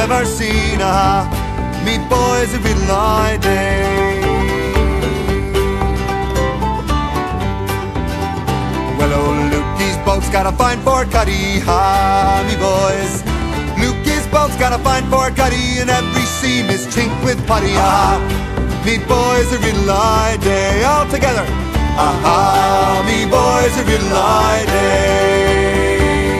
ever seen. Me boys every lie day. Well, old Lukey's boat's got a fine Fort Cuddy, me boys. Lukey's boat's got a fine Fort Cuddy, and every seam is chinked with putty. Me boys every lie day, all together. Me boys every lie day.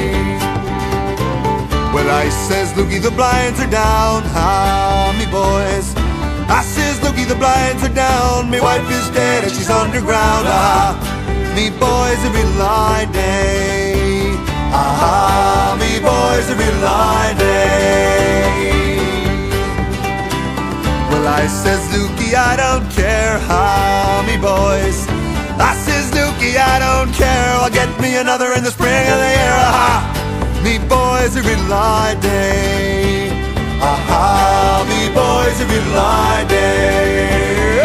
Well, I says, Lukey, the blinds are down, me boys. I says, Lukey, the blinds are down. Me wife is dead and she's underground. Me boys every lie day. Me boys every lie day. Well, I says, Lukey, I don't care, me boys. I says, Lukey, I don't care. I'll get me another in the spring of the year. Me boys every lie day. Me boys every lie day.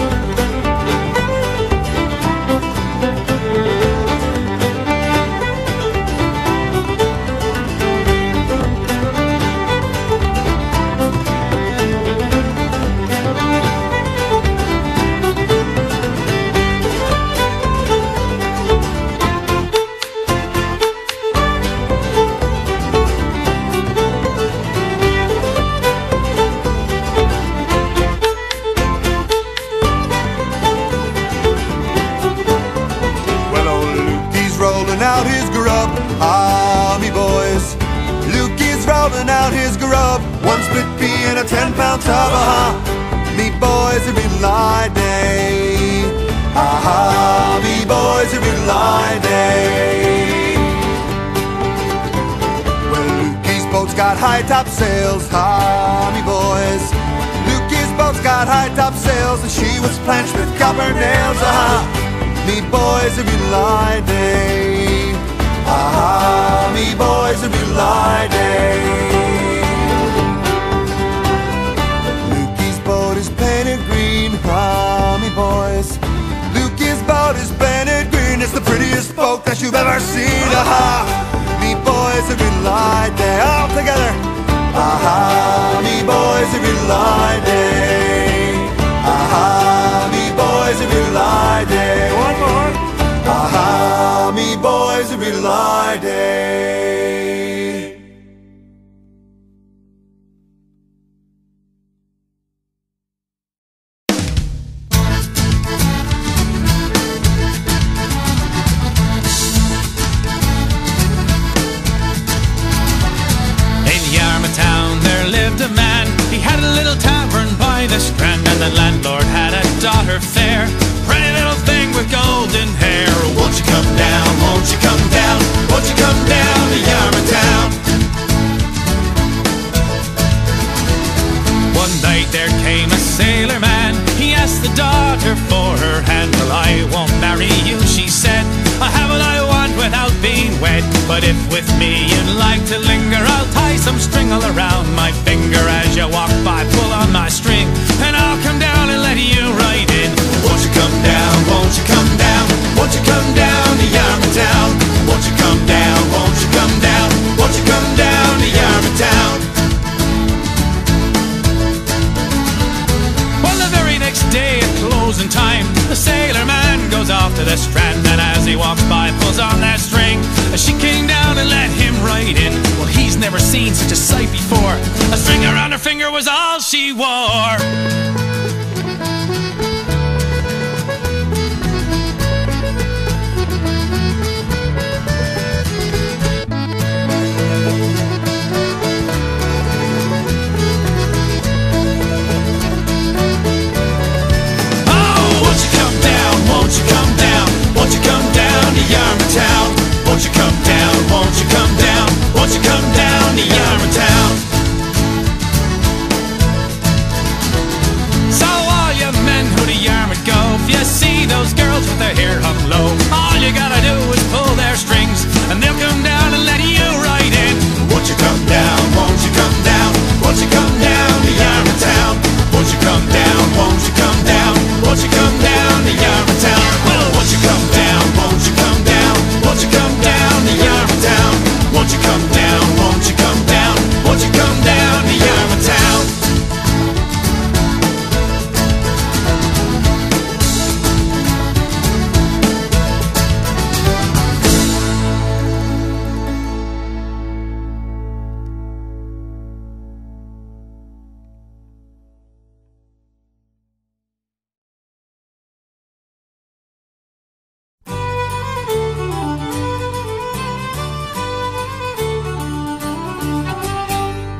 Out his grub, me boys. Lukey's rolling out his grub. One split pea in a 10-pound tub, me boys every lie day. Me boys every lie day. Well, Lukey's boat's got high top sails, me boys. Lukey's boat's got high top sails, and she was planched with copper nails, me boys every lie day. Me boys every lie day. Lukey's boat is painted green, me boys. Lukey's boat is painted green. It's the prettiest boat that you've ever seen. Me boys every lie day. All together. Me boys every lie day. Me boys every lie day. One more. Me boys every lie day. In Yarmouth town there lived a man. He had a little tavern by the Strand, and the landlord had a daughter fair, pretty little thing with golden hair. Won't you come down, won't you come down, won't you come down to Yarmouth town? One night there came a sailor man. He asked the daughter for her hand. Well, I won't marry you, she said. I have what I want without being wed. But if with me you'd like to linger, I'll tie some string all around my finger. As you walk by, pull on my string, and I'll come down and let you right in. Won't you come down, won't you come down, won't you come down to Yarmouth town? Won't you come down, won't you come down, won't you come down to Yarmouth town? Well, the very next day at closing time, the sailor man goes off to the Strand, and as he walks by, pulls on that string. She came down and let him right in. Well, he's never seen such a sight before. A string around her finger was all she wore. Won't you come down, won't you come down to Yarmouth town? Won't you come down, won't you come down, won't you come down to Yarmouth town? So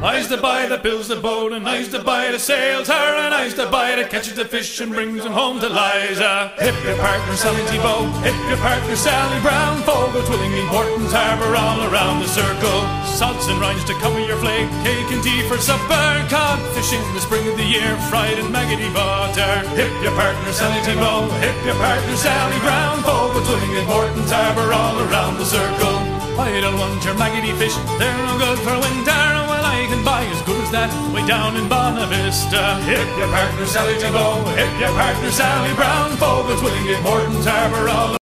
I's the boy that builds the boat, and I's the boy that sails her, and I's the boy that catches the fish and brings them home to Liza. Hip your partner Sally Thibault, hip your partner Sally Brown, Fogo, Twillingly, Morton's Harbour, all around the circle. Salts and rinds to cover your flake, cake and tea for supper, cod fish in the spring of the year, fried in maggoty butter. Hip your partner Sally Thibault, hip your partner Sally Brown, Fogo, Twillingly, Morton's Harbour, all around the circle. I don't want your maggoty fish, they're no good for winter. Well, I can buy as good as that way down in Bonavista. Hip your partner Sally Thibault, hip your partner Sally Brown, Fogo, Twillingly, Morton's Harbour, all